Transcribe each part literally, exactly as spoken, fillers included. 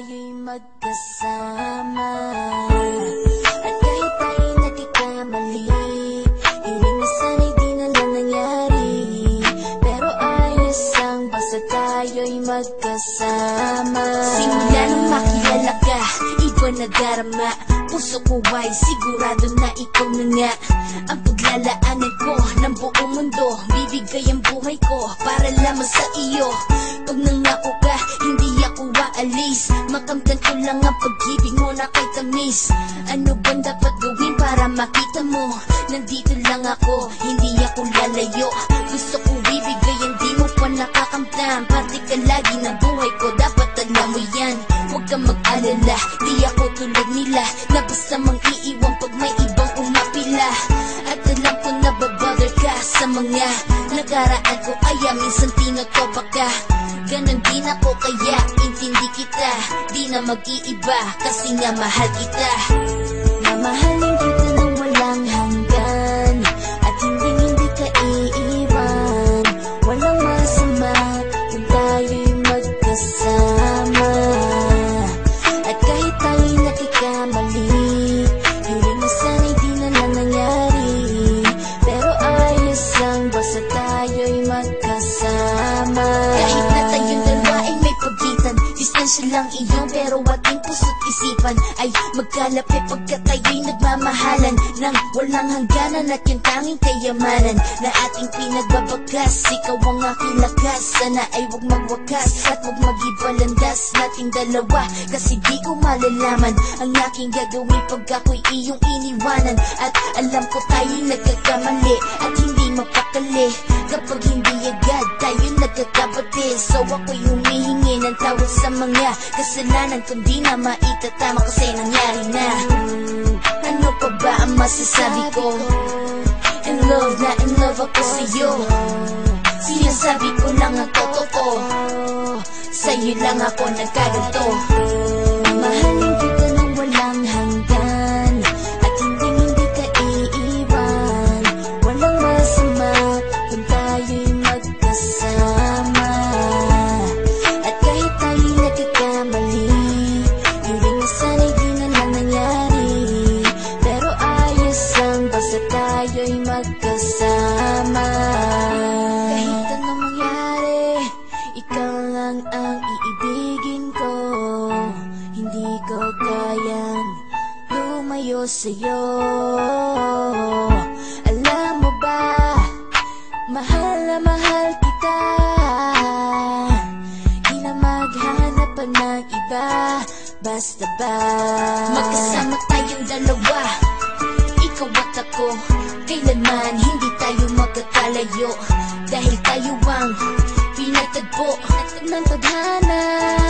tayo'y magkasama. At kahit tayo'y nagkakamali, hiling na sana'y di na lang nangyari. Pero ayos ang basta tayo'y magkasama. Simula nang makilala ka, iba na darama. Puso ko ay sigurado na ikaw na nga ang paglalaanan ko ng buong mundo. Bibigay ang buhay ko para lamang sa iyo. Pag nangako ka, hindi ako aalis. Makamtan ko lang ang pag-ibig mo na kay tamis. Ano bang dapat gawin para makita mo? Nandito lang ako, hindi ako lalayo. Gusto ko bibigay, hindi mo pa nakakamtan. Parte ka lagi ng buhay ko, dapat alam mo yan. Huwag kang mag-alala, di ako tulad nila na basta mang iiwan pag may ibang umapila. At alam ko na babother ka sa mga nakaraan ko, kaya minsan tinotopa ka. Ganon din ako kaya intindi kita, di na mag-iiba kasi nga mahal kita. Mamahalin kita nang walang hanggan, at hindi hindi ka iiwan. Walang masama kung tayo'y magkasama. At kahit tayo'y nakikamali, hiling na sana'y di na lang nangyari. Pero ayos ang basta tayo'y magkasama. Kahit na tayong dalawa ay may pagitan, distansya lang iyon pero ating puso't isipan ay magkalapit pagka tayo'y nagmamahalan ng walang hangganan. At yung tanging kayamanan na ating pinagbabagas, ikaw ang aking lakas. Sana ay huwag magwakas at huwag mag-ibalandas nating dalawa, kasi di ko malalaman ang aking gagawin pag ako'y iyong iniwanan. At alam ko tayo'y nagkakamali at hindi mapakali kapag hindi agad tayo'y nagkakabati. So ako'y humihingi ng tawad sa mga kasalanan kung di na maitatama kasi nangyari na. Ano pa ba ang masasabi ko? In love na in love ako sa'yo. Sinasabi ko lang ang totoo, sa'yo lang ako nagkaganto. Mahalin kita nang walang hanggan, at hindi hindi ka iiwan. Walang masama kung tayo'y magkasama. At kahit tayo'y nagkakamali, hiling na sana'y di na lang nangyari. Pero ayos ang basta tayo'y magkasama. Kahit anong mangyari, ikaw lang ang iibigin ko. Hindi ko kayang lumayo sa'yo. Alam mo ba, mahal na mahal kita. Di na maghanap pa ng iba, basta ba magkasama tayong dalawa, ikaw at ako. Kailanman hindi tayo magkakalayo, dahil tayo ang pinatagpo ng tadhana.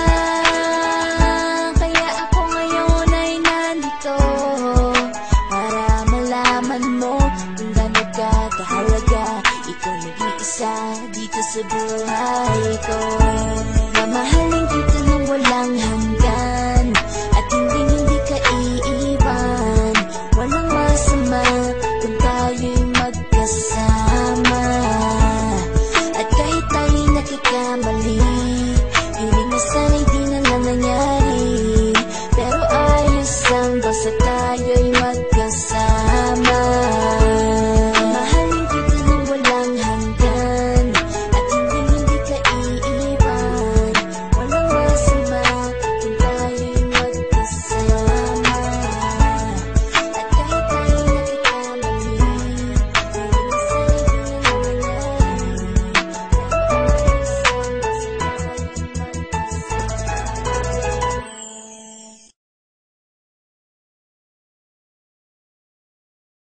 Kaya ako ngayon ay nandito para malaman mo kung gaano ka kahalaga. Ikaw nag-iisa dito sa buhay ko. Mamahalin kita nang walang hanggan, at hindi hindi ka iiwan. Walang masama